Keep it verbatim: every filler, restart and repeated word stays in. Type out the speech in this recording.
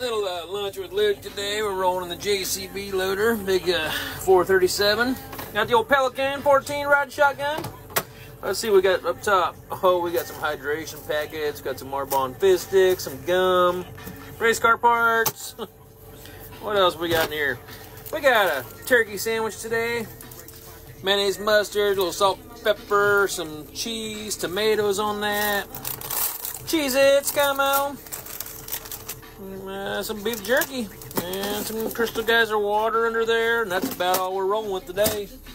Little uh, lunch with Luke today. We're rolling the J C B loader, big uh, four thirty-seven. Got the old Pelican fourteen rod shotgun. Let's see what we got up top. Oh, we got some hydration packets, got some Arbonne fizz sticks, some gum, race car parts. What else we got in here? We got a turkey sandwich today. Mayonnaise, mustard, a little salt, pepper, some cheese, tomatoes on that. Cheez-Its, come on. Uh, some beef jerky and some Crystal Geyser water under there, and that's about all we're rolling with today.